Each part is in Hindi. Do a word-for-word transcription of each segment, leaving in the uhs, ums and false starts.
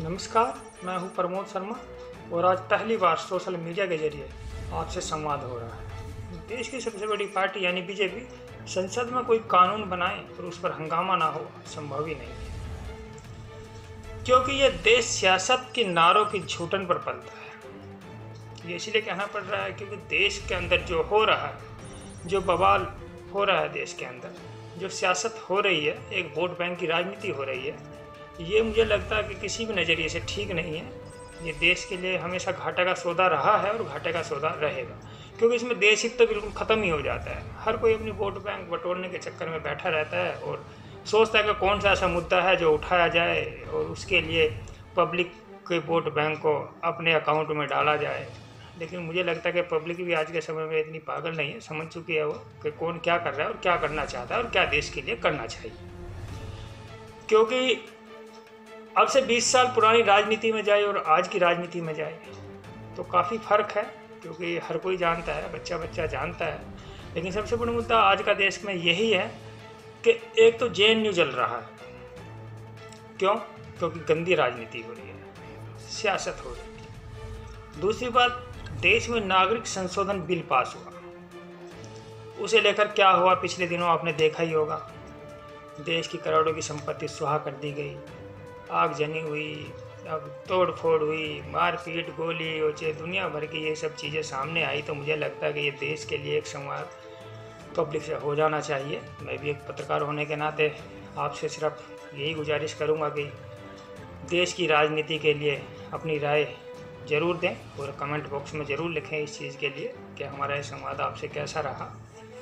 नमस्कार, मैं हूं प्रमोद शर्मा और आज पहली बार सोशल मीडिया के जरिए आपसे संवाद हो रहा है। देश की सबसे बड़ी पार्टी यानी बीजेपी संसद में कोई कानून बनाए और उस पर हंगामा ना हो, संभव ही नहीं है, क्योंकि यह देश सियासत की नारों की झूठन पर पलता है। ये इसलिए कहना पड़ रहा है क्योंकि देश के अंदर जो हो रहा है, जो बवाल हो रहा है देश के अंदर, जो सियासत हो रही है, एक वोट बैंक की राजनीति हो रही है, ये मुझे लगता है कि किसी भी नज़रिए से ठीक नहीं है। ये देश के लिए हमेशा घाटे का सौदा रहा है और घाटे का सौदा रहेगा, क्योंकि इसमें देश हित तो बिल्कुल ख़त्म ही हो जाता है। हर कोई अपनी वोट बैंक बटोरने के चक्कर में बैठा रहता है और सोचता है कि कौन सा ऐसा मुद्दा है जो उठाया जाए और उसके लिए पब्लिक के वोट बैंक को अपने अकाउंट में डाला जाए। लेकिन मुझे लगता है कि पब्लिक भी आज के समय में इतनी पागल नहीं है, समझ चुकी है वो कि कौन क्या कर रहा है और क्या करना चाहता है और क्या देश के लिए करना चाहिए। क्योंकि अब से बीस साल पुरानी राजनीति में जाए और आज की राजनीति में जाए तो काफ़ी फ़र्क है, क्योंकि हर कोई जानता है, बच्चा बच्चा जानता है। लेकिन सबसे बड़ा मुद्दा आज का देश में यही है कि एक तो जे एन यू जल रहा है। क्यों? क्योंकि गंदी राजनीति हो रही है, सियासत हो रही है। दूसरी बात, देश में नागरिक संशोधन बिल पास हुआ, उसे लेकर क्या हुआ पिछले दिनों आपने देखा ही होगा। देश की करोड़ों की संपत्ति सुहा कर दी गई, आगजनी हुई, अब तोड़ फोड़ हुई, मारपीट, गोली ओचे, दुनिया भर की ये सब चीज़ें सामने आई। तो मुझे लगता है कि ये देश के लिए एक संवाद पब्लिक से हो जाना चाहिए। मैं भी एक पत्रकार होने के नाते आपसे सिर्फ यही गुजारिश करूंगा कि देश की राजनीति के लिए अपनी राय ज़रूर दें और कमेंट बॉक्स में ज़रूर लिखें इस चीज़ के लिए कि हमारा ये संवाद आपसे कैसा रहा।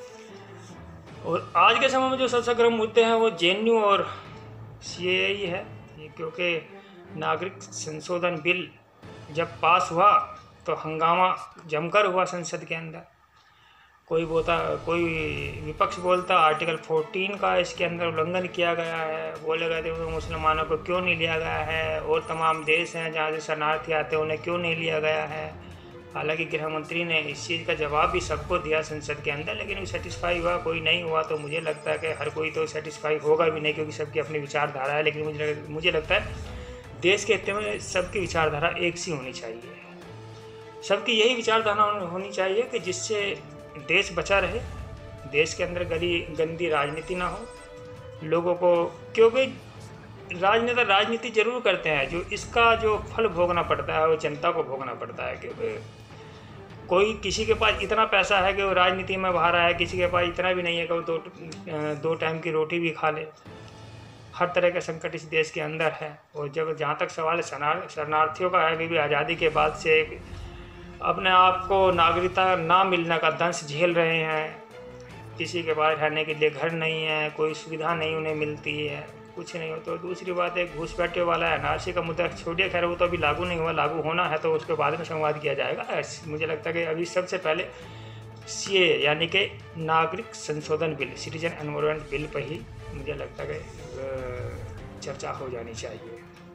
और आज के समय में जो सबसे गर्म मुद्दे हैं वो जे एन यू और सी ए ए ही है, क्योंकि नागरिक संशोधन बिल जब पास हुआ तो हंगामा जमकर हुआ संसद के अंदर। कोई बोलता कोई विपक्ष बोलता आर्टिकल चौदह का इसके अंदर उल्लंघन किया गया है, बोले गए थे तो मुसलमानों को क्यों नहीं लिया गया है, और तमाम देश हैं जहाँ से शरणार्थी आते हैं उन्हें क्यों नहीं लिया गया है। हालांकि गृह मंत्री ने इस चीज़ का जवाब भी सबको दिया संसद के अंदर, लेकिन वो सेटिस्फाई हुआ कोई नहीं हुआ। तो मुझे लगता है कि हर कोई तो सेटिस्फाई होगा भी नहीं, क्योंकि सबकी अपनी विचारधारा है। लेकिन मुझे मुझे लगता है देश के हित में सबकी विचारधारा एक सी होनी चाहिए। सबकी यही विचारधारा होनी चाहिए कि जिससे देश बचा रहे, देश के अंदर गली गंदी राजनीति ना हो लोगों को। क्योंकि राजनेता राजनीति जरूर करते हैं, जो इसका जो फल भोगना पड़ता है वो जनता को भोगना पड़ता है। क्योंकि कोई किसी के पास इतना पैसा है कि वो राजनीति में बाहर आया, किसी के पास इतना भी नहीं है कि वो दो दो टाइम की रोटी भी खा ले। हर तरह का संकट इस देश के अंदर है। और जब जहाँ तक सवाल शरणार्थियों का है, अभी भी आज़ादी के बाद से अपने आप को नागरिकता ना मिलने का दंश झेल रहे हैं। किसी के पास रहने के लिए घर नहीं है, कोई सुविधा नहीं उन्हें मिलती है, कुछ नहीं हो। तो दूसरी बात है घूसपैठे वाला एन आर सी का मुद्दा छोड़िए, खैर वो तो अभी लागू नहीं हुआ, लागू होना है तो उसके बाद में संवाद किया जाएगा। मुझे लगता है कि अभी सबसे पहले सी ए यानी कि नागरिक संशोधन बिल, सिटीजन एनवायरनमेंट बिल पर ही मुझे लगता है कि चर्चा हो जानी चाहिए।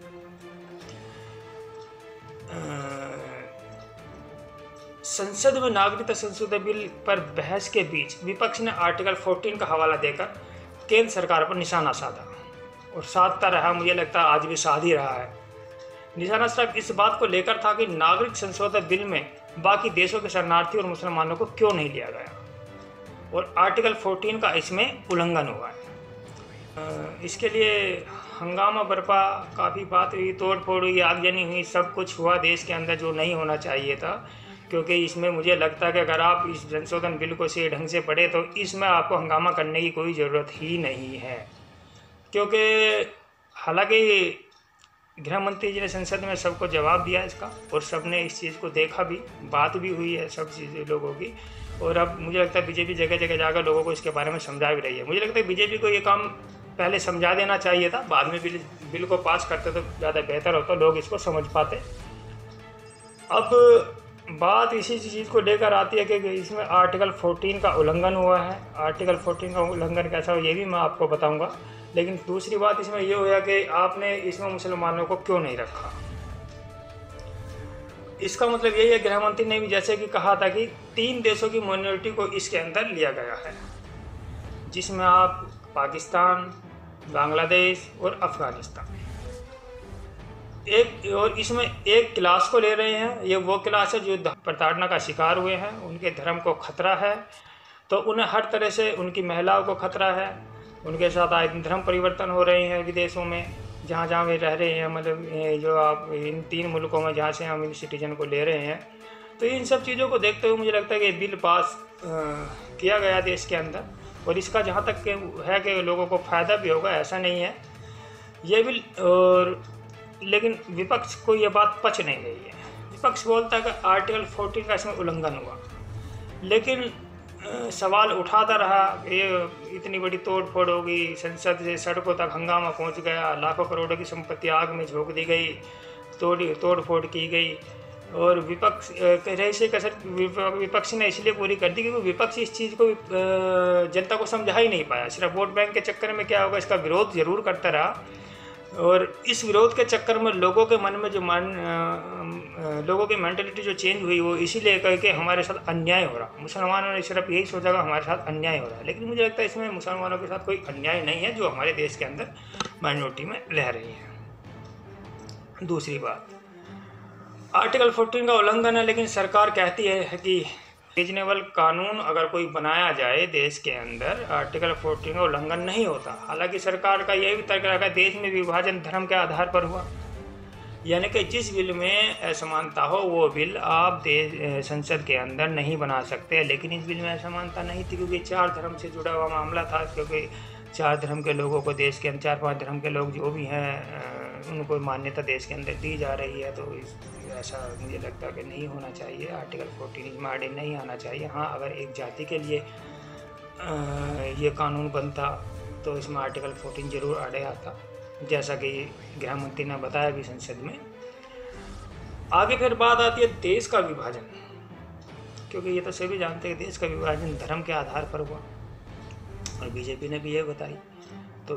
संसद में नागरिकता संशोधन बिल पर बहस के बीच विपक्ष ने आर्टिकल चौदह का हवाला देकर केंद्र सरकार पर निशाना साधा और साधता रहा। मुझे लगता है आज भी साध ही रहा है। निशाना सिर्फ इस बात को लेकर था कि नागरिक संशोधन बिल में बाकी देशों के शरणार्थी और मुसलमानों को क्यों नहीं लिया गया, और आर्टिकल चौदह का इसमें उल्लंघन हुआ है। इसके लिए हंगामा बरपा, काफ़ी बात हुई, तोड़ फोड़ हुई, आगजनी हुई, सब कुछ हुआ देश के अंदर जो नहीं होना चाहिए था। क्योंकि इसमें मुझे लगता है कि अगर आप इस संशोधन बिल को सही ढंग से पढ़े तो इसमें आपको हंगामा करने की कोई ज़रूरत ही नहीं है। क्योंकि हालांकि गृह मंत्री जी ने संसद में सबको जवाब दिया इसका, और सबने इस चीज़ को देखा भी, बात भी हुई है सब चीज़ें लोगों की। और अब मुझे लगता है बीजेपी जगह जगह जाकर लोगों को इसके बारे में समझा भी रही है। मुझे लगता है बीजेपी को ये काम पहले समझा देना चाहिए था, बाद में बिल बिल को पास करते तो ज़्यादा बेहतर होता, लोग इसको समझ पाते। अब बात इसी चीज़ को लेकर आती है कि इसमें आर्टिकल चौदह का उल्लंघन हुआ है। आर्टिकल चौदह का उल्लंघन कैसा हो ये भी मैं आपको बताऊंगा। लेकिन दूसरी बात इसमें ये हुआ कि आपने इसमें मुसलमानों को क्यों नहीं रखा। इसका मतलब यही है, गृह मंत्री ने भी जैसे कि कहा था कि तीन देशों की माइनॉरिटी को इसके अंदर लिया गया है, जिसमें आप पाकिस्तान, बांग्लादेश और अफ़गानिस्तान। एक और इसमें एक क्लास को ले रहे हैं, ये वो क्लास है जो प्रताड़ना का शिकार हुए हैं, उनके धर्म को खतरा है, तो उन्हें हर तरह से उनकी महिलाओं को खतरा है, उनके साथ आए धर्म परिवर्तन हो रहे हैं विदेशों में जहाँ जहाँ वे रह रहे हैं, मतलब जो आप इन तीन मुल्कों में जहाँ से हम इन सिटीजन को ले रहे हैं। तो इन सब चीज़ों को देखते हुए मुझे लगता है कि बिल पास आ, किया गया देश के अंदर, और इसका जहाँ तक है कि लोगों को फ़ायदा भी होगा ऐसा नहीं है ये बिल। और लेकिन विपक्ष को ये बात पच नहीं रही है। विपक्ष बोलता है कि आर्टिकल फोर्टीन का इसमें उल्लंघन हुआ, लेकिन सवाल उठाता रहा। ये इतनी बड़ी तोड़ फोड़ होगी, संसद से सड़कों तक हंगामा पहुंच गया, लाखों करोड़ों की संपत्ति आग में झोंक दी गई, तोड़ तोड़ फोड़ की गई, और विपक्ष कह रहे से कसर विपक्ष ने इसलिए पूरी कर दी क्योंकि विपक्ष इस चीज़ को जनता को समझा ही नहीं पाया। सिर्फ वोट बैंक के चक्कर में क्या होगा, इसका विरोध जरूर करता रहा, और इस विरोध के चक्कर में लोगों के मन में जो मान लोगों की मेंटलिटी जो चेंज हुई वो इसीलिए कह के हमारे साथ अन्याय हो रहा। मुसलमानों ने सिर्फ यही सोचा कि हमारे साथ अन्याय हो रहा है, लेकिन मुझे लगता है इसमें मुसलमानों के साथ कोई अन्याय नहीं है जो हमारे देश के अंदर माइनॉरिटी में रह रही है। दूसरी बात, आर्टिकल फोर्टीन का उल्लंघन है, लेकिन सरकार कहती है कि रीजनेबल कानून अगर कोई बनाया जाए देश के अंदर आर्टिकल फोर्टीन का उल्लंघन नहीं होता। हालांकि सरकार का यही भी तर्क रखा है देश में विभाजन धर्म के आधार पर हुआ, यानी कि जिस बिल में असमानता हो वो बिल आप देश संसद के अंदर नहीं बना सकते। लेकिन इस बिल में असमानता नहीं थी क्योंकि चार धर्म से जुड़ा हुआ मामला था, क्योंकि चार धर्म के लोगों को देश के अंदर चार पांच धर्म के लोग जो भी हैं उनको मान्यता देश के अंदर दी जा रही है। तो इस ऐसा मुझे लगता है कि नहीं होना चाहिए, आर्टिकल फोर्टीन इसमें आड़े नहीं आना चाहिए। हाँ, अगर एक जाति के लिए ये कानून बनता तो इसमें आर्टिकल फोर्टीन जरूर आड़े आता, जैसा कि गृह मंत्री ने बताया भी संसद में। आगे फिर बात आती है देश का विभाजन, क्योंकि ये तो सभी जानते हैं देश का विभाजन धर्म के आधार पर हुआ, और बीजेपी ने भी ये बताई। तो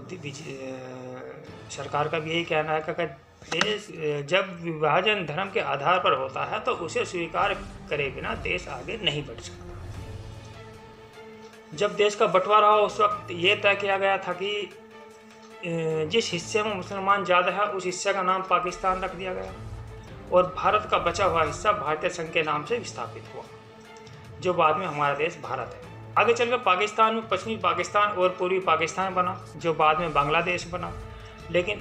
सरकार का भी यही कहना है कि देश जब विभाजन धर्म के आधार पर होता है तो उसे स्वीकार करे बिना देश आगे नहीं बढ़ सकता। जब देश का बंटवारा हो उस वक्त ये तय किया गया था कि जिस हिस्से में मुसलमान ज़्यादा है उस हिस्से का नाम पाकिस्तान रख दिया गया, और भारत का बचा हुआ हिस्सा भारतीय संघ के नाम से विस्थापित हुआ, जो बाद में हमारा देश भारत है। आगे चलकर पाकिस्तान में पश्चिमी पाकिस्तान और पूर्वी पाकिस्तान बना, जो बाद में बांग्लादेश बना। लेकिन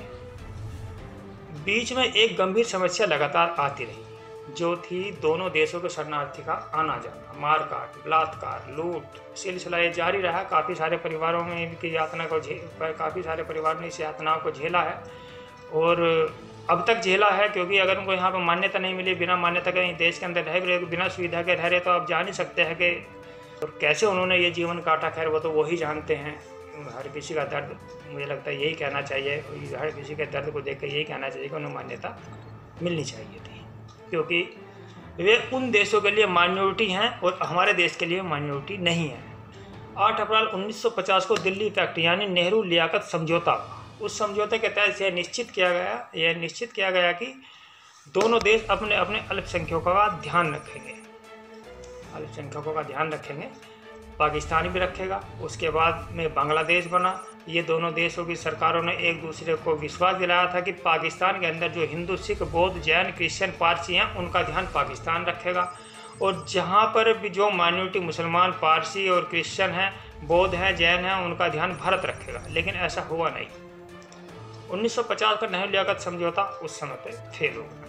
बीच में एक गंभीर समस्या लगातार आती रही, जो थी दोनों देशों के शरणार्थी का आना जाना, मारकाट, बलात्कार, लूट, सिलसिला ये जारी रहा। काफ़ी सारे परिवारों में इनकी यातना को झेल काफ़ी सारे परिवारों ने इस यातनाओं को झेला है, और अब तक झेला है, क्योंकि अगर उनको यहाँ पर मान्यता नहीं मिली, बिना मान्यता के देश के अंदर रह रहे, बिना सुविधा के रह रहे, तो आप जान ही सकते हैं कि और कैसे उन्होंने ये जीवन काटा। खैर वो तो वही जानते हैं। हर किसी का दर्द, मुझे लगता है यही कहना चाहिए, हर किसी के दर्द को देख कर यही कहना चाहिए कि उन्हें मान्यता मिलनी चाहिए थी, क्योंकि वे उन देशों के लिए माइनॉरिटी हैं और हमारे देश के लिए माइनॉरिटी नहीं है। आठ अप्रैल उन्नीस सौ पचास को दिल्ली पैक्ट यानी नेहरू लियाकत समझौता, उस समझौते के तहत यह निश्चित किया गया यह निश्चित किया गया कि दोनों देश अपने अपने अल्पसंख्यकों का ध्यान रखेंगे अल्पसंख्यकों का ध्यान रखेंगे पाकिस्तान भी रखेगा। उसके बाद में बांग्लादेश बना। ये दोनों देशों की सरकारों ने एक दूसरे को विश्वास दिलाया था कि पाकिस्तान के अंदर जो हिंदू, सिख, बौद्ध, जैन, क्रिश्चियन, पारसी हैं उनका ध्यान पाकिस्तान रखेगा, और जहाँ पर भी जो माइनॉरिटी मुसलमान, पारसी और क्रिश्चियन हैं, बौद्ध हैं, जैन हैं, उनका ध्यान भारत रखेगा। लेकिन ऐसा हुआ नहीं। उन्नीस सौ पचास का नेहरू लियाकत समझौता उस समय पर फेल हो गया।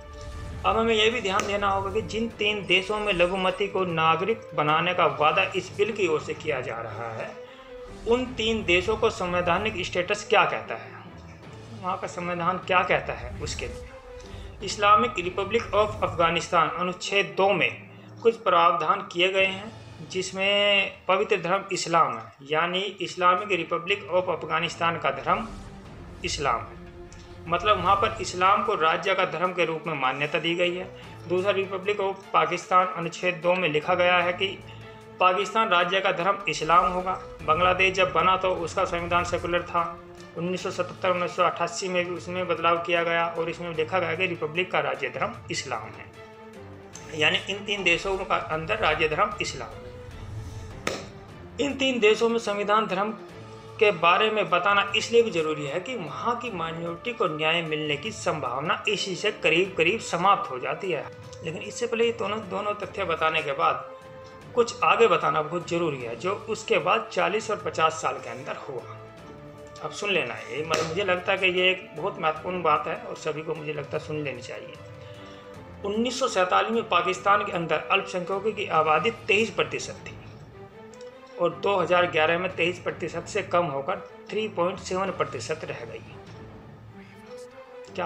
अब हमें यह भी ध्यान देना होगा कि जिन तीन देशों में लघुमती को नागरिक बनाने का वादा इस बिल की ओर से किया जा रहा है, उन तीन देशों को संवैधानिक स्टेटस क्या कहता है, वहाँ का संविधान क्या कहता है उसके लिए। इस्लामिक रिपब्लिक ऑफ अफगानिस्तान अनुच्छेद दो में कुछ प्रावधान किए गए हैं, जिसमें पवित्र धर्म इस्लाम है, यानी इस्लामिक रिपब्लिक ऑफ अफगानिस्तान का धर्म इस्लाम है, मतलब वहाँ पर इस्लाम को राज्य का धर्म के रूप में मान्यता दी गई है। दूसरा, रिपब्लिक ऑफ पाकिस्तान अनुच्छेद दो में लिखा गया है कि पाकिस्तान राज्य का धर्म इस्लाम होगा। बांग्लादेश जब बना तो उसका संविधान सेकुलर था। उन्नीस सौ सतहत्तर उन्नीस सौ अट्ठासी में भी उसमें बदलाव किया गया और इसमें लिखा गया कि रिपब्लिक का राज्य धर्म इस्लाम है, यानी इन तीन देशों का अंदर राज्य धर्म इस्लाम है। इन तीन देशों में संविधान धर्म के बारे में बताना इसलिए भी ज़रूरी है कि वहाँ की माइनॉरिटी को न्याय मिलने की संभावना इसी से करीब करीब समाप्त हो जाती है। लेकिन इससे पहले ये दोनों दोनों तथ्य बताने के बाद कुछ आगे बताना बहुत ज़रूरी है, जो उसके बाद चालीस और पचास साल के अंदर हुआ। अब सुन लेना है, ये मतलब मुझे लगता है कि ये एक बहुत महत्वपूर्ण बात है और सभी को मुझे लगता है सुन लेनी चाहिए। उन्नीस सौ सैंतालीस में पाकिस्तान के अंदर अल्पसंख्यकों की आबादी तेईस प्रतिशत थी और दो हज़ार ग्यारह में तेईस प्रतिशत से कम होकर तीन पॉइंट सात प्रतिशत रह गई। क्या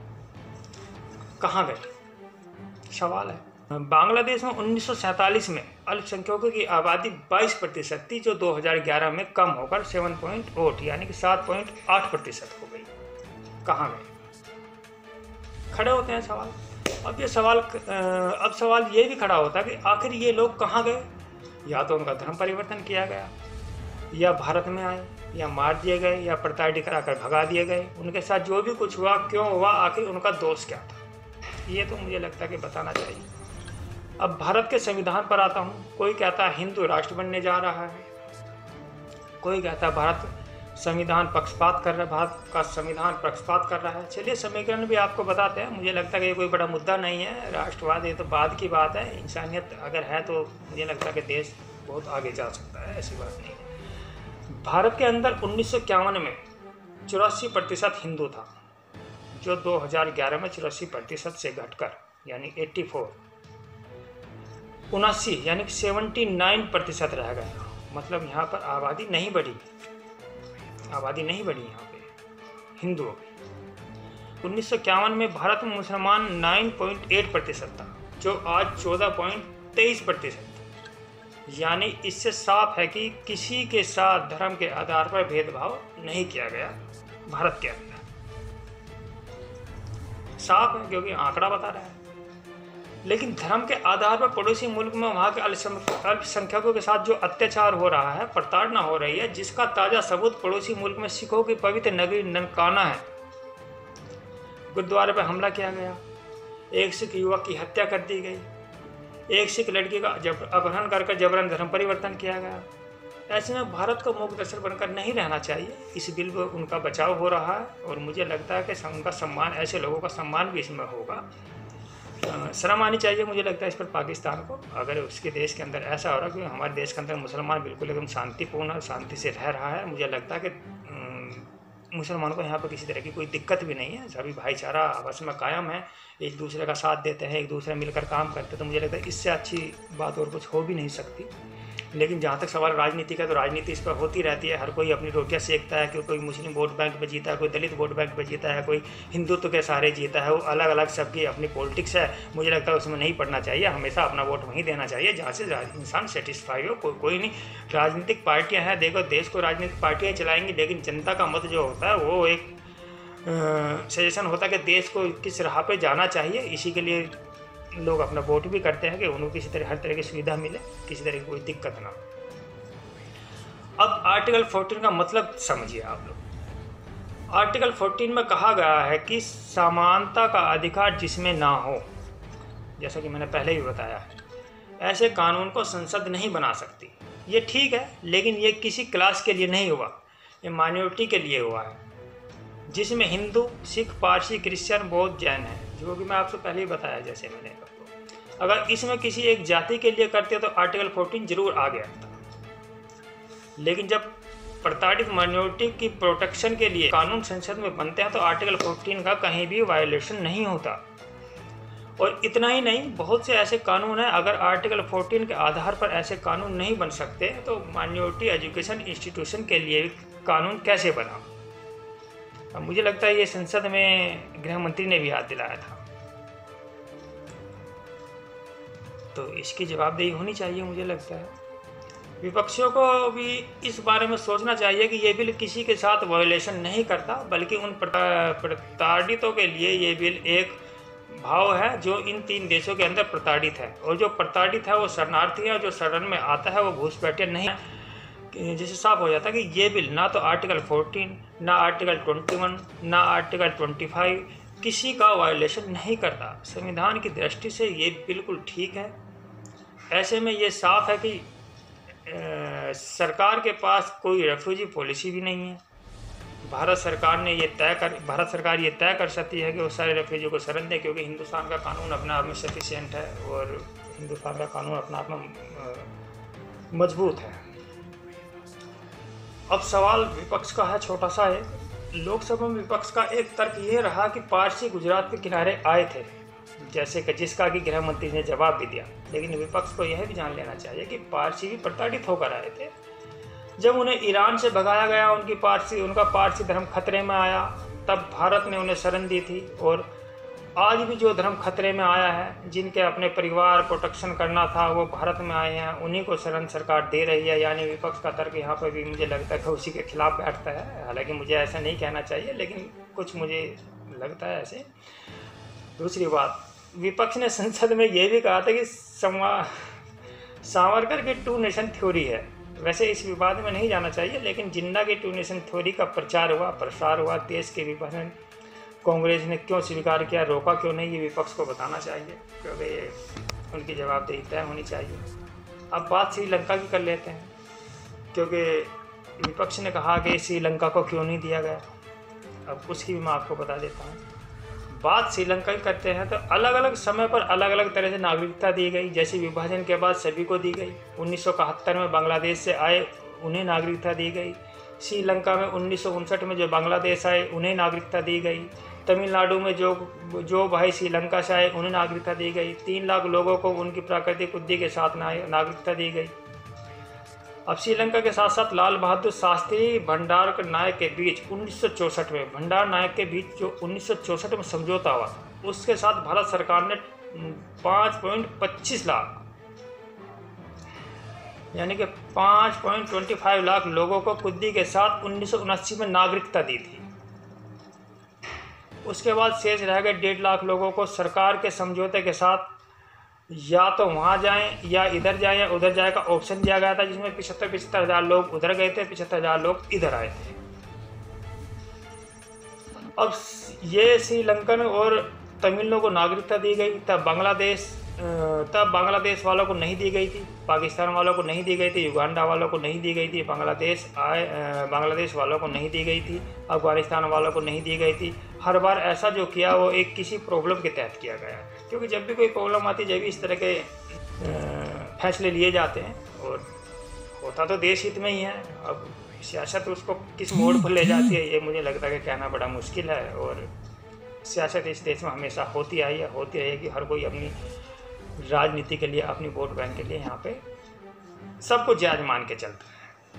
कहाँ गई सवाल है। बांग्लादेश में उन्नीस सौ सैंतालीस में अल्पसंख्यकों की आबादी बाईस प्रतिशत थी, जो दो हज़ार ग्यारह में कम होकर सात पॉइंट आठ यानी कि सात पॉइंट आठ प्रतिशत हो गई। कहाँ गए? खड़े होते हैं सवाल। अब ये सवाल अब सवाल ये भी खड़ा होता है कि आखिर ये लोग कहाँ गए? या तो उनका धर्म परिवर्तन किया गया, या भारत में आए, या मार दिए गए, या प्रताड़ित कराकर भगा दिए गए। उनके साथ जो भी कुछ हुआ, क्यों हुआ, आखिर उनका दोष क्या था, ये तो मुझे लगता है कि बताना चाहिए। अब भारत के संविधान पर आता हूँ। कोई कहता है हिंदू राष्ट्र बनने जा रहा है, कोई कहता है भारत संविधान पक्षपात कर रहा है, भारत का संविधान पक्षपात कर रहा है। चलिए समीकरण भी आपको बताते हैं। मुझे लगता है कि ये कोई बड़ा मुद्दा नहीं है, राष्ट्रवाद ये तो बाद की बात है। इंसानियत अगर है तो मुझे लगता है कि देश बहुत आगे जा सकता है, ऐसी बात नहीं है। भारत के अंदर उन्नीस सौ इक्यावन में चौरासी प्रतिशत हिंदू था, जो दो हज़ार ग्यारह में चौरासी प्रतिशत से घटकर यानी एट्टी फोर उनासी यानी कि सेवेंटी नाइन प्रतिशत रह गया। मतलब यहाँ पर आबादी नहीं बढ़ी, आबादी नहीं बढ़ी यहाँ पे हिंदुओं की। उन्नीस सौ इक्यावन में भारत में मुसलमान नौ पॉइंट आठ प्रतिशत था, जो आज चौदह पॉइंट तेईस प्रतिशत। यानी इससे साफ है कि किसी के साथ धर्म के आधार पर भेदभाव नहीं किया गया भारत के अंदर। साफ है क्योंकि आंकड़ा बता रहा है। लेकिन धर्म के आधार पर पड़ोसी मुल्क में वहाँ के अल्पसंख्यकों के साथ जो अत्याचार हो रहा है, प्रताड़ना हो रही है, जिसका ताज़ा सबूत पड़ोसी मुल्क में सिखों की पवित्र नगरी ननकाना है। गुरुद्वारे पर हमला किया गया, एक सिख युवक की हत्या कर दी गई, एक सिख लड़की का जब अपहरण करके जबरन धर्म परिवर्तन किया गया। ऐसे में भारत को मूक दर्शक बनकर नहीं रहना चाहिए। इस बिल पर उनका बचाव हो रहा है और मुझे लगता है कि उनका सम्मान, ऐसे लोगों का सम्मान भी इसमें होगा। शर्म आनी चाहिए मुझे लगता है इस पर पाकिस्तान को, अगर उसके देश के अंदर ऐसा हो रहा है। क्योंकि हमारे देश के अंदर मुसलमान बिल्कुल एकदम शांतिपूर्ण और शांति से रह रहा है। मुझे लगता है कि मुसलमानों को यहाँ पर किसी तरह की कोई दिक्कत भी नहीं है, सभी भाईचारा आपस में कायम है, एक दूसरे का साथ देते हैं, एक दूसरे मिलकर काम करते हैं। तो मुझे लगता है इससे अच्छी बात और कुछ हो भी नहीं सकती। लेकिन जहाँ तक सवाल राजनीति का, तो राजनीति इस पर होती रहती है। हर कोई अपनी रोटियाँ सेकता है कि कोई मुस्लिम वोट बैंक पे जीता है, कोई दलित वोट बैंक पे जीता है, कोई हिंदुत्व के सहारे जीता है। वो अलग अलग सबकी अपनी पॉलिटिक्स है। मुझे लगता है उसमें नहीं पड़ना चाहिए, हमेशा अपना वोट वहीं देना चाहिए जहाँ से इंसान सेटिस्फाई हो। कोई कोई नहीं, राजनीतिक पार्टियाँ हैं, देखो देश को राजनीतिक पार्टियाँ चलाएंगी, लेकिन जनता का मत जो होता है वो एक सजेशन होता है कि देश को किस राह पर जाना चाहिए। इसी के लिए लोग अपना वोट भी करते हैं कि उनको किसी तरह हर तरह की सुविधा मिले, किसी तरह की कोई दिक्कत ना हो। अब आर्टिकल चौदह का मतलब समझिए आप लोग। आर्टिकल चौदह में कहा गया है कि समानता का अधिकार जिसमें ना हो, जैसा कि मैंने पहले ही बताया है, ऐसे कानून को संसद नहीं बना सकती। ये ठीक है, लेकिन ये किसी क्लास के लिए नहीं हुआ, ये माइनॉरिटी के लिए हुआ है, जिसमें हिंदू, सिख, पारसी, क्रिश्चियन, बौद्ध, जैन है, जो कि मैं आपसे पहले ही बताया। जैसे मैंने आपको, अगर इसमें किसी एक जाति के लिए करते तो आर्टिकल चौदह जरूर आ गया था। लेकिन जब प्रताड़ित माइनॉरिटी की प्रोटेक्शन के लिए कानून संसद में बनते हैं तो आर्टिकल चौदह का कहीं भी वायलेशन नहीं होता। और इतना ही नहीं, बहुत से ऐसे कानून हैं, अगर आर्टिकल चौदह के आधार पर ऐसे कानून नहीं बन सकते तो माइनॉरिटी एजुकेशन इंस्टीट्यूशन के लिए कानून कैसे बना। अब मुझे लगता है ये संसद में गृह मंत्री ने भी याद दिलाया था, तो इसकी जवाबदेही होनी चाहिए। मुझे लगता है विपक्षियों को भी इस बारे में सोचना चाहिए कि ये बिल किसी के साथ वायलेशन नहीं करता, बल्कि उन प्रताड़ितों के लिए ये बिल एक भाव है जो इन तीन देशों के अंदर प्रताड़ित है। और जो प्रताड़ित है वो शरणार्थी है, और जो शरण में आता है वो घुसपैठिया नहीं है। जिससे साफ हो जाता है कि ये बिल ना तो आर्टिकल चौदह, ना आर्टिकल इक्कीस, ना आर्टिकल पच्चीस किसी का वायलेशन नहीं करता। संविधान की दृष्टि से ये बिल्कुल ठीक है। ऐसे में ये साफ है कि सरकार के पास कोई रेफ्यूजी पॉलिसी भी नहीं है। भारत सरकार ने ये तय कर भारत सरकार ये तय कर सकती है कि वो सारे रेफ्यूजी को शरण दें, क्योंकि हिंदुस्तान का कानून अपने आप में सफिशिएंट है और हिंदुस्तान का कानून अपने आप में मजबूत है। अब सवाल विपक्ष का है छोटा सा एक। लोकसभा में विपक्ष का एक तर्क ये रहा कि पारसी गुजरात के किनारे आए थे, जैसे कि जिसका कि गृह मंत्री ने जवाब भी दिया। लेकिन विपक्ष को यह भी जान लेना चाहिए कि पारसी भी प्रताड़ित होकर आए थे। जब उन्हें ईरान से भगाया गया, उनकी पारसी उनका पारसी धर्म खतरे में आया, तब भारत ने उन्हें शरण दी थी। और आज भी जो धर्म खतरे में आया है, जिनके अपने परिवार प्रोटेक्शन करना था, वो भारत में आए हैं, उन्हीं को शरण सरकार दे रही है। यानी विपक्ष का तर्क यहाँ पर भी मुझे लगता है कि उसी के खिलाफ बैठता है। हालांकि मुझे ऐसा नहीं कहना चाहिए, लेकिन कुछ मुझे लगता है ऐसे। दूसरी बात, विपक्ष ने संसद में ये भी कहा था कि सावरकर की टू नेशन थ्योरी है। वैसे इस विवाद में नहीं जाना चाहिए, लेकिन जिन्ना की टू नेशन थ्योरी का प्रचार हुआ, प्रसार हुआ, देश के विभाजन कांग्रेस ने क्यों स्वीकार किया, रोका क्यों नहीं, ये विपक्ष को बताना चाहिए, क्योंकि ये उनकी जवाबदेही तय होनी चाहिए। अब बात श्रीलंका की कर लेते हैं, क्योंकि विपक्ष ने कहा कि श्रीलंका को क्यों नहीं दिया गया। अब उसकी भी मैं आपको बता देता हूँ। बात श्रीलंका की करते हैं तो अलग अलग समय पर अलग अलग तरह से नागरिकता दी गई। जैसे विभाजन के बाद सभी को दी गई। उन्नीस सौ इकहत्तर में बांग्लादेश से आए उन्हें नागरिकता दी गई। श्रीलंका में उन्नीस सौ उनसठ में जो बांग्लादेश आए उन्हें नागरिकता दी गई। तमिलनाडु में जो जो भाई श्रीलंका से आए उन्हें नागरिकता दी गई। तीन लाख लोगों को उनकी प्राकृतिक बुद्धि के साथ नागरिकता दी गई। अब श्रीलंका के साथ साथ लाल बहादुर शास्त्री भंडार नायक के बीच उन्नीस सौ चौंसठ में भंडार नायक के बीच जो उन्नीस सौ चौंसठ में समझौता हुआ, उसके साथ भारत सरकार ने पाँच पॉइंट पच्चीस लाख यानी कि पाँच पॉइंट ट्वेंटी फाइव लाख लोगों को कुद्दी के साथ उन्नीस सौ उनासी में नागरिकता दी थी। उसके बाद शेष रह गए डेढ़ लाख लोगों को सरकार के समझौते के साथ या तो वहाँ जाएं या इधर जाएं या उधर जाए का ऑप्शन दिया गया था, जिसमें पिछहत्तर पिछहत्तर हज़ार लोग उधर गए थे, पिछहत्तर हज़ार लोग इधर आए थे। अब ये श्रीलंकन और तमिलों को नागरिकता दी गई, तब बांग्लादेश तब बांग्लादेश वालों को नहीं दी गई थी, पाकिस्तान वालों को नहीं दी गई थी, युगांडा वालों को नहीं दी गई थी, बांग्लादेश आए बांग्लादेश वालों को नहीं दी गई थी, अफगानिस्तान वालों को नहीं दी गई थी। हर बार ऐसा जो किया वो एक किसी प्रॉब्लम के तहत किया गया, क्योंकि जब भी कोई प्रॉब्लम आती जब भी इस तरह के फैसले लिए जाते हैं, और होता तो देश हित में ही है। अब सियासत उसको किस मोड़ पर ले जाती है ये मुझे लगता है कि कहना बड़ा मुश्किल है। और सियासत इस देश में हमेशा होती आई है, होती रहेगी। हर कोई अपनी राजनीति के लिए, अपनी वोट बैंक के लिए यहाँ पे सब कुछ जायज मान के चलता है।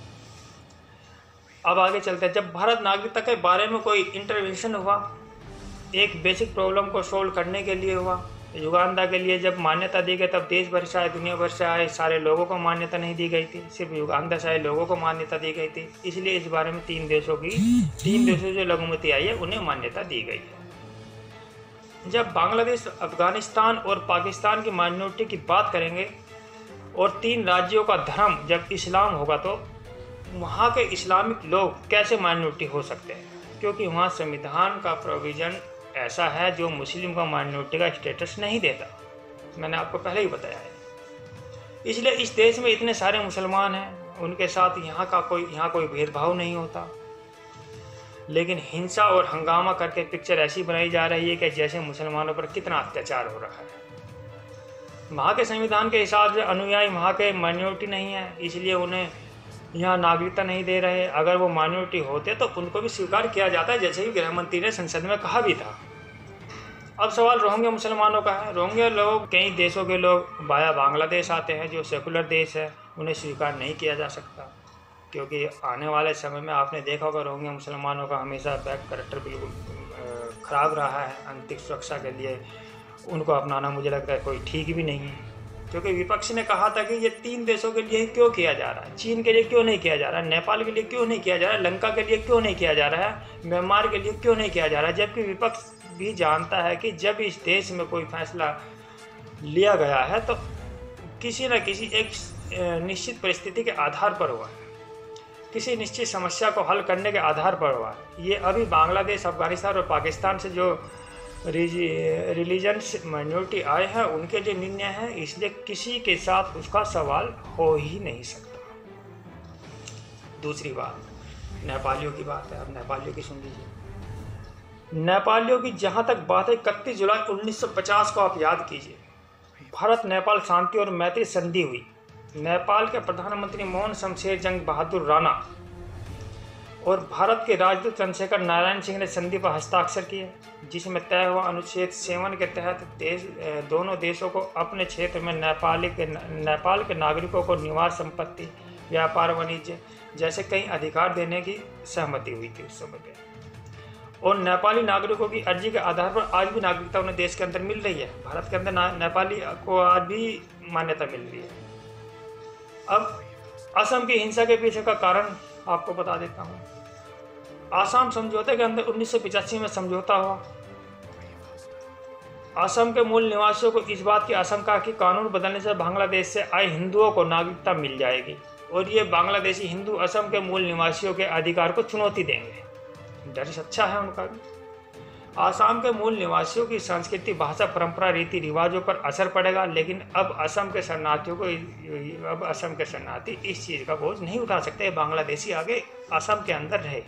अब आगे चलते हैं। जब भारत नागरिकता के बारे में कोई इंटरवेंशन हुआ, एक बेसिक प्रॉब्लम को सोल्व करने के लिए हुआ, युगांडा के लिए जब मान्यता दी गई तब देश भर से आए, दुनिया भर से आए सारे लोगों को मान्यता नहीं दी गई थी, सिर्फ युगांडा से आए लोगों को मान्यता दी गई थी। इसलिए इस बारे में तीन देशों की तीन देशों जो लघुमती आई है उन्हें मान्यता दी गई है। जब बांग्लादेश, अफगानिस्तान और पाकिस्तान की माइनॉरिटी की बात करेंगे और तीन राज्यों का धर्म जब इस्लाम होगा तो वहाँ के इस्लामिक लोग कैसे माइनॉरिटी हो सकते हैं, क्योंकि वहाँ संविधान का प्रोविज़न ऐसा है जो मुस्लिम को माइनॉरिटी का स्टेटस नहीं देता। मैंने आपको पहले ही बताया है। इसलिए इस देश में इतने सारे मुसलमान हैं, उनके साथ यहाँ का कोई यहाँ कोई भेदभाव नहीं होता, लेकिन हिंसा और हंगामा करके पिक्चर ऐसी बनाई जा रही है कि जैसे मुसलमानों पर कितना अत्याचार हो रहा है। वहाँ के संविधान के हिसाब से अनुयायी वहाँ के माइनॉरिटी नहीं है, इसलिए उन्हें यहाँ नागरिकता नहीं दे रहे। अगर वो माइनॉरिटी होते तो उनको भी स्वीकार किया जाता है, जैसे कि गृह मंत्री ने संसद में कहा भी था। अब सवाल रोहिंग्या मुसलमानों का है। रोहिंग्या लोग कई देशों के लोग बाया बांग्लादेश आते हैं, जो सेकुलर देश है, उन्हें स्वीकार नहीं किया जा सकता, क्योंकि आने वाले समय में आपने देखा होगा रोहिंग्या मुसलमानों का हमेशा बैक कैरेक्टर बिल्कुल ख़राब रहा है। आंतरिक सुरक्षा के लिए उनको अपनाना मुझे लगता है कोई ठीक भी नहीं है, क्योंकि विपक्ष ने कहा था कि ये तीन देशों के लिए क्यों किया जा रहा है, चीन के लिए क्यों नहीं किया जा रहा है, नेपाल के लिए क्यों नहीं किया जा रहा है, लंका के लिए क्यों नहीं किया जा रहा है, म्यांमार के लिए क्यों नहीं किया जा रहा है। जबकि विपक्ष भी जानता है कि जब इस देश में कोई फैसला लिया गया है तो किसी न किसी एक निश्चित परिस्थिति के आधार पर हुआ है, किसी निश्चित समस्या को हल करने के आधार पर हुआ है। ये अभी बांग्लादेश, अफगानिस्तान और पाकिस्तान से जो रिलीजन माइनॉरिटी आए हैं उनके लिए निर्णय है, इसलिए किसी के साथ उसका सवाल हो ही नहीं सकता। दूसरी बात नेपालियों की बात है, अब नेपालियों की सुन लीजिए। नेपालियों की जहाँ तक बात है, इकतीस जुलाई उन्नीस सौ पचास को आप याद कीजिए, भारत नेपाल शांति और मैत्री संधि हुई। नेपाल के प्रधानमंत्री मोहन शमशेर जंग बहादुर राणा और भारत के राजदूत चंद्रशेखर नारायण सिंह ने संधि पर हस्ताक्षर किए, जिसमें तय हुआ अनुच्छेद सेवन के तहत देश दोनों देशों को अपने क्षेत्र में नेपाली के नेपाल के नागरिकों को निवास, संपत्ति, व्यापार, वाणिज्य जैसे कई अधिकार देने की सहमति हुई थी उस समय पे। और नेपाली नागरिकों की अर्जी के आधार पर आज भी नागरिकता उन्हें देश के अंदर मिल रही है। भारत के अंदर नेपाली को आज भी मान्यता मिल रही है। अब असम की हिंसा के पीछे का कारण आपको बता देता हूँ। आसाम समझौते के अंदर उन्नीस सौ पिचासी में समझौता हुआ। असम के मूल निवासियों को इस बात की आशंका कि कानून बदलने से बांग्लादेश से आए हिंदुओं को नागरिकता मिल जाएगी और ये बांग्लादेशी हिंदू असम के मूल निवासियों के अधिकार को चुनौती देंगे। डर अच्छा है उनका भी। आसाम के मूल निवासियों की संस्कृति, भाषा, परंपरा, रीति रिवाजों पर असर पड़ेगा, लेकिन अब असम के शरणार्थियों को अब असम के शरणार्थी इस चीज़ का बोझ नहीं उठा सकते। बांग्लादेशी आगे असम के अंदर रहे।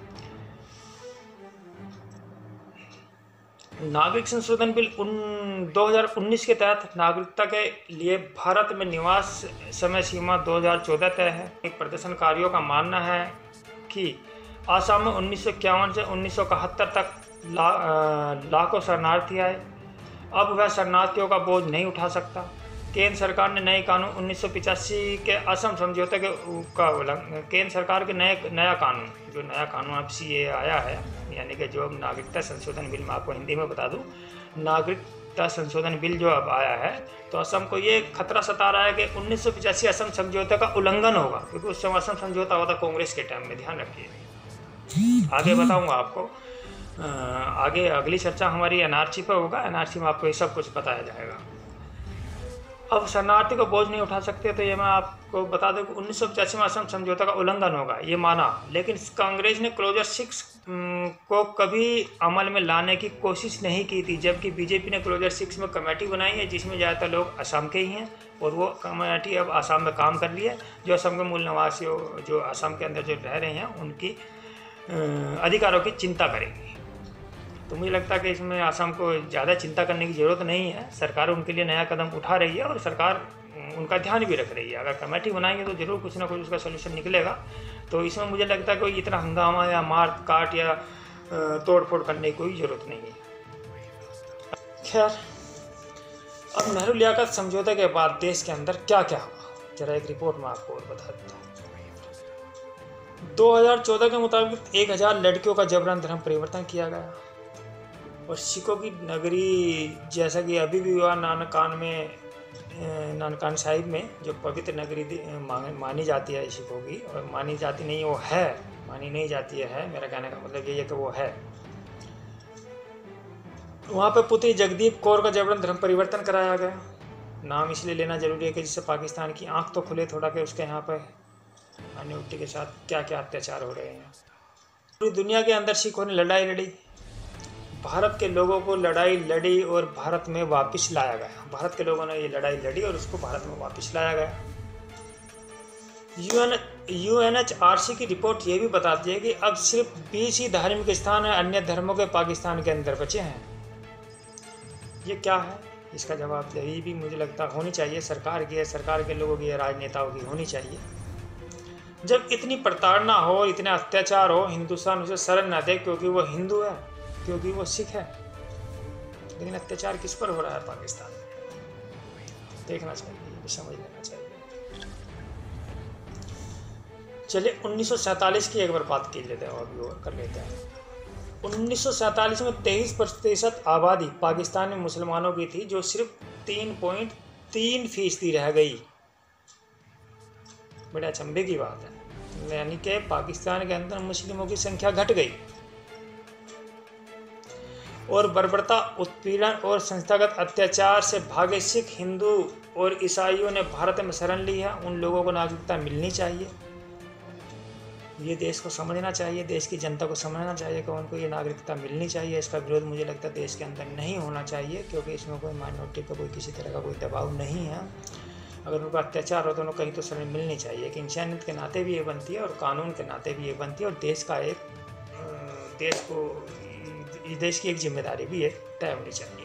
नागरिक संशोधन बिल दो हज़ार उन्नीस के तहत नागरिकता के लिए भारत में निवास समय सीमा दो हज़ार चौदह तय है। एक प्रदर्शनकारियों का मानना है कि आसाम में उन्नीस सौ इक्यावन से उन्नीस सौ इकहत्तर तक ला, लाखों शरणार्थी आए। अब वह शरणार्थियों का बोझ नहीं उठा सकता। केंद्र सरकार ने नए कानून उन्नीस सौ पिचासी के असम समझौते के का केंद्र सरकार के नए नया कानून जो नया कानून अब सी ए आया है, यानी कि जो अब नागरिकता संशोधन बिल, मैं आपको हिंदी में बता दूं, नागरिकता संशोधन बिल जो अब आया है, तो असम को ये खतरा सता रहा है कि उन्नीस सौ पिचासी असम समझौते का उल्लंघन होगा, क्योंकि उस समय असम समझौता हुआ था कांग्रेस के टाइम में, ध्यान रखिए। आगे बताऊंगा आपको, आगे अगली चर्चा हमारी एन आर सी पर होगा। एन आर सी में आपको ये सब कुछ बताया जाएगा। अब शरणार्थी को बोझ नहीं उठा सकते, तो ये मैं आपको बता दूं कि उन्नीस सौ पचासी में असम समझौता का उल्लंघन होगा, ये माना, लेकिन कांग्रेस ने क्लोजर सिक्स को कभी अमल में लाने की कोशिश नहीं की थी, जबकि बीजेपी ने क्लोजर सिक्स में कमेटी बनाई है, जिसमें ज़्यादातर लोग असम के ही हैं, और वो कमेटी अब असम में काम कर रही है। जो असम के मूल निवासियों, जो असम के अंदर जो रह रहे हैं, उनकी अधिकारों की चिंता करेगी। तो मुझे लगता है कि इसमें असम को ज़्यादा चिंता करने की ज़रूरत नहीं है। सरकार उनके लिए नया कदम उठा रही है और सरकार उनका ध्यान भी रख रही है। अगर कमेटी बनाएंगे तो ज़रूर कुछ ना कुछ उसका सोल्यूशन निकलेगा। तो इसमें मुझे लगता है कोई इतना हंगामा या मार काट या तोड़ फोड़ करने की कोई ज़रूरत नहीं है। खैर, अब नेहरू लियाकत समझौते के बाद देश के अंदर क्या क्या हुआ, जरा एक रिपोर्ट में आपको और बता देता हूँ। दो हज़ार चौदह के मुताबिक एक हज़ार लड़कियों का जबरन धर्म परिवर्तन किया गया और सिखों की नगरी, जैसा कि अभी भी हुआ नानकान में, नानकान साहिब में, जो पवित्र नगरी मानी जाती है सिखों की, और मानी जाती नहीं, वो है, मानी नहीं जाती है, मेरा कहने का मतलब ये है कि वो है। वहाँ पे पुत्री जगदीप कौर का जबरन धर्म परिवर्तन कराया गया। नाम इसलिए लेना जरूरी है कि जिससे पाकिस्तान की आंख तो खुले थोड़ा, कि उसके यहाँ पर माइनॉरिटी के साथ क्या क्या अत्याचार हो रहे हैं। पूरी दुनिया के अंदर सिखों ने लड़ाई लड़ी, भारत के लोगों को लड़ाई लड़ी और भारत में वापस लाया गया। भारत के लोगों ने ये लड़ाई लड़ी और उसको भारत में वापस लाया गया। UN U N H R C की रिपोर्ट ये भी बताती है कि अब सिर्फ बीस ही धार्मिक स्थान है अन्य धर्मों के पाकिस्तान के अंदर बचे हैं। ये क्या है, इसका जवाब यही भी मुझे लगता होनी चाहिए, सरकार की है, सरकार के लोगों की, राजनेताओं की होनी चाहिए। जब इतनी प्रताड़ना हो, इतने अत्याचार हो, हिंदुस्तान उसे शरण न दे क्योंकि वो हिंदू है, क्योंकि वो सिख है, लेकिन अत्याचार किस पर हो रहा है पाकिस्तान में, देखना चाहिए, समझ लेना चाहिए। चलिए उन्नीस सौ सैंतालीस की एक बार बात कर लेते हैं, और भी और कर लेते हैं। उन्नीस सौ सैंतालीस में तेईस प्रतिशत आबादी पाकिस्तान में मुसलमानों की थी, जो सिर्फ तीन पॉइंट तीन फीसदी रह गई। बड़े अचंभे की बात है, यानी कि पाकिस्तान के अंदर मुस्लिमों की संख्या घट गई और बर्बरता, उत्पीड़न और संस्थागत अत्याचार से भागे सिख, हिंदू और ईसाइयों ने भारत में शरण ली है। उन लोगों को नागरिकता मिलनी चाहिए। ये देश को समझना चाहिए, देश की जनता को समझना चाहिए कि उनको ये नागरिकता मिलनी चाहिए। इसका विरोध मुझे लगता है देश के अंदर नहीं होना चाहिए, क्योंकि इसमें कोई माइनॉरिटी पर कोई किसी तरह का कोई दबाव नहीं है। अगर उन पर अत्याचार हो तो उन्हें कहीं तो शरण मिलनी चाहिए कि इंसानियत के नाते भी ये बनती है और कानून के नाते भी ये बनती है, और देश का एक देश को देश की एक जिम्मेदारी भी एक तय होनी चाहिए।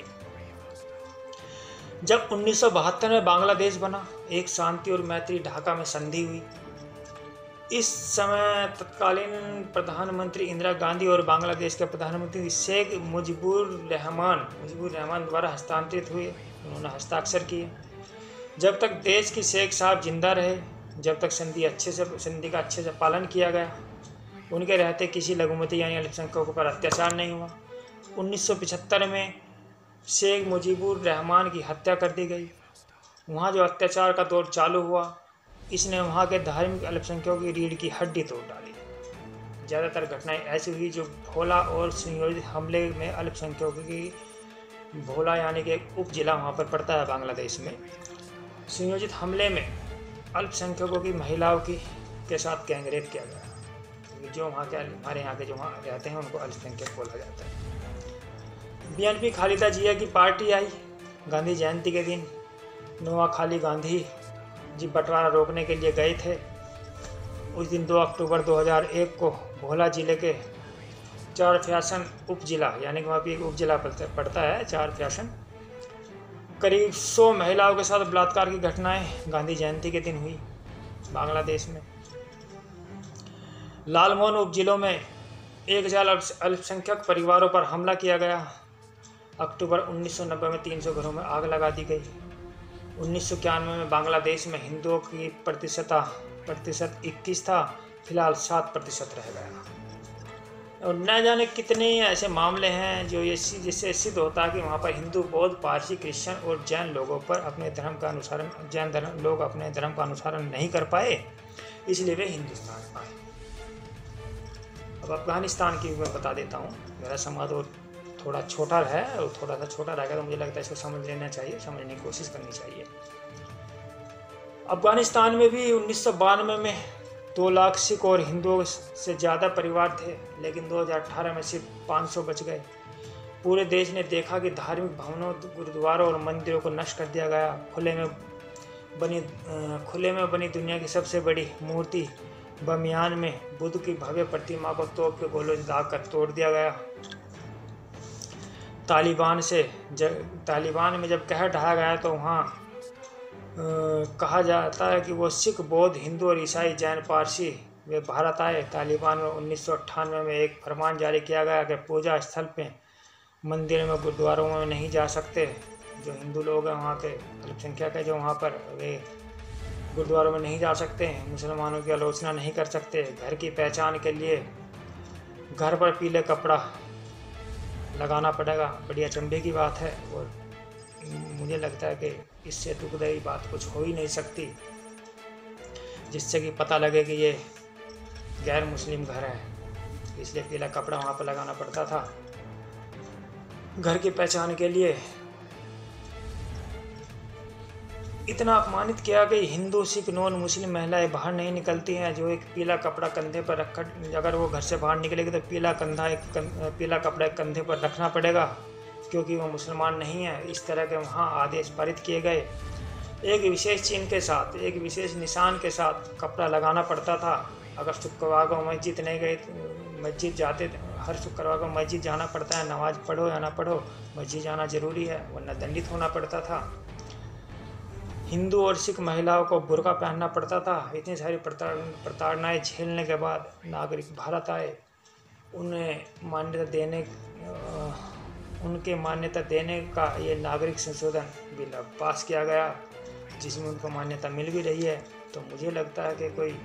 जब उन्नीस सौ बहत्तर में बांग्लादेश बना, एक शांति और मैत्री ढाका में संधि हुई। इस समय तत्कालीन प्रधानमंत्री इंदिरा गांधी और बांग्लादेश के प्रधानमंत्री शेख मुजीबुर रहमान मुजीबुर रहमान द्वारा हस्तांतरित हुए। उन्होंने हस्ताक्षर किए। जब तक देश की शेख साहब जिंदा रहे, जब तक संधि अच्छे से संधि का अच्छे से पालन किया गया, उनके रहते किसी लघुमती यानी अल्पसंख्यकों पर अत्याचार नहीं हुआ। उन्नीस सौ पचहत्तर में शेख मुजीबुर रहमान की हत्या कर दी गई। वहाँ जो अत्याचार का दौर चालू हुआ, इसने वहाँ के धार्मिक अल्पसंख्यकों की रीढ़ की हड्डी तोड़ डाली। ज़्यादातर घटनाएं ऐसी हुई जो भोला और संयोजित हमले में अल्पसंख्यकों की, भोला यानी कि एक उप जिला वहाँ पर पड़ता है बांग्लादेश में, संयोजित हमले में अल्पसंख्यकों की महिलाओं की के साथ गैंगरेप किया गया। जो वहाँ के हमारे यहाँ के जो वहाँ रहते हैं उनको अल्पसंख्यक बोला जाता है। बीएनपी खालिदा जिया की पार्टी आई। गांधी जयंती के दिन नोआ खाली गांधी जी बंटवारा रोकने के लिए गए थे। उस दिन दो अक्टूबर दो हज़ार एक को भोला जिले के चार फ्यासन उप जिला यानी कि वहाँ पर एक उप जिला पड़ता है चार फ्यासन, करीब सौ महिलाओं के साथ बलात्कार की घटनाएं गांधी जयंती के दिन हुई बांग्लादेश में। लालमोहन उपजिलों में एक हजार अल्पसंख्यक परिवारों पर हमला किया गया। अक्टूबर उन्नीस सौ नब्बे में तीन सौ घरों में आग लगा दी गई। उन्नीस सौ इक्यानवे में बांग्लादेश में हिंदुओं की प्रतिशत प्रतिशत इक्कीस था, फिलहाल सात प्रतिशत रह गया। और न जाने कितने ऐसे मामले हैं जो ये जिससे सिद्ध होता है कि वहाँ पर हिंदू, बौद्ध, पारसी, क्रिश्चियन और जैन लोगों पर अपने धर्म का अनुसरण जैन धर्म लोग अपने धर्म का अनुसरण नहीं कर पाए, इसलिए वे हिंदुस्तान आए। अब अफगानिस्तान की मैं बता देता हूँ। मेरा संवाद और थोड़ा छोटा है और थोड़ा सा छोटा रहेगा तो मुझे लगता है इसको समझ लेना चाहिए, समझने की कोशिश करनी चाहिए। अफगानिस्तान में भी उन्नीस सौ बानवे में दो लाख सिख और हिंदुओं से ज़्यादा परिवार थे, लेकिन दो हज़ार अठारह में सिर्फ पाँच सौ बच गए। पूरे देश ने देखा कि धार्मिक भवनों, गुरुद्वारों और मंदिरों को नष्ट कर दिया गया। खुले में बनी खुले में बनी दुनिया की सबसे बड़ी मूर्ति बमियान में बुद्ध की भव्य प्रतिमा को तोप के गोलों से दाग कर तोड़ दिया गया। तालिबान से तालिबान में जब कहर ढाया गया तो वहाँ कहा जाता है कि वो सिख, बौद्ध, हिंदू और ईसाई, जैन, पारसी वे भारत आए। तालिबान में उन्नीस सौ अट्ठानवे में एक फरमान जारी किया गया कि पूजा स्थल पे, मंदिर में, गुरुद्वारों में नहीं जा सकते। जो हिंदू लोग हैं वहाँ के अल्पसंख्यक है जो वहाँ पर, वे गुरुद्वारों में नहीं जा सकते हैं। मुसलमानों की आलोचना नहीं कर सकते। घर की पहचान के लिए घर पर पीले कपड़ा लगाना पड़ेगा। बड़ी अचंभे की बात है और मुझे लगता है कि इससे दुखदायी बात कुछ हो ही नहीं सकती जिससे कि पता लगे कि ये गैर मुस्लिम घर है, इसलिए पीला कपड़ा वहाँ पर लगाना पड़ता था घर की पहचान के लिए। इतना अपमानित किया कि हिंदू, सिख, नॉन मुस्लिम महिलाएं बाहर नहीं निकलती हैं। जो एक पीला कपड़ा कंधे पर रखकर अगर वो घर से बाहर निकलेगी तो पीला कंधा एक पीला कपड़ा एक कंधे पर रखना पड़ेगा क्योंकि वो मुसलमान नहीं है। इस तरह के वहाँ आदेश पारित किए गए। एक विशेष चिन्ह के साथ, एक विशेष निशान के साथ कपड़ा लगाना पड़ता था। अगर शुक्रवार को मस्जिद नहीं गए, मस्जिद जाते, हर शुक्रवार को मस्जिद जाना पड़ता है, नमाज पढ़ो या ना पढ़ो, मस्जिद जाना जरूरी है वरना दंडित होना पड़ता था। हिंदू और सिख महिलाओं को बुर्का पहनना पड़ता था। इतनी सारी प्रताड़नाएं झेलने के बाद नागरिक भारत आए। उन्हें मान्यता देने उनके मान्यता देने का ये नागरिक संशोधन बिल पास किया गया जिसमें उनको मान्यता मिल भी रही है। तो मुझे लगता है कि कोई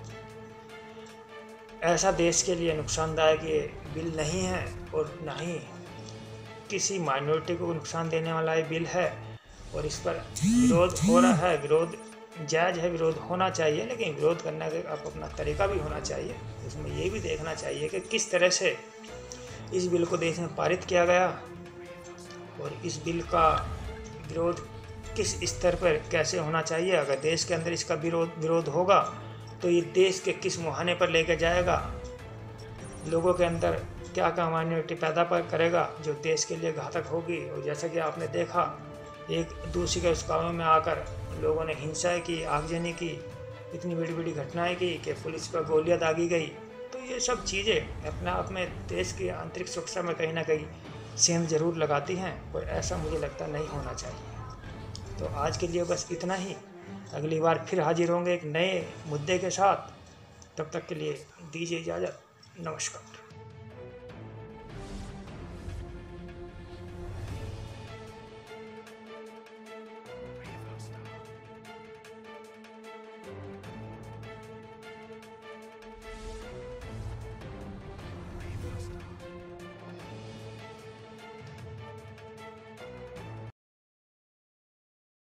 ऐसा देश के लिए नुकसानदायक ये बिल नहीं है और ना ही किसी माइनॉरिटी को नुकसान देने वाला ये बिल है और इस पर विरोध हो रहा है। विरोध जायज़ है, विरोध होना चाहिए, लेकिन विरोध करने का आप अपना तरीका भी होना चाहिए। उसमें ये भी देखना चाहिए कि किस तरह से इस बिल को देश में पारित किया गया और इस बिल का विरोध किस स्तर पर कैसे होना चाहिए। अगर देश के अंदर इसका विरोध विरोध होगा तो ये देश के किस मुहाने पर लेकर जाएगा, लोगों के अंदर क्या क्या माइनॉरिटी पैदा पर करेगा जो देश के लिए घातक होगी। और जैसा कि आपने देखा एक दूसरे के उस कामों में आकर लोगों ने हिंसा की, आगजनी की, इतनी बड़ी बड़ी घटनाएं की कि पुलिस पर गोलियां दागी गई। तो ये सब चीज़ें अपने आप में देश की आंतरिक सुरक्षा में कहीं ना कहीं सेंध जरूर लगाती हैं, और ऐसा मुझे लगता नहीं होना चाहिए। तो आज के लिए बस इतना ही। अगली बार फिर हाजिर होंगे एक नए मुद्दे के साथ। तब तक के लिए दीजिए इजाज़त। नमस्कार।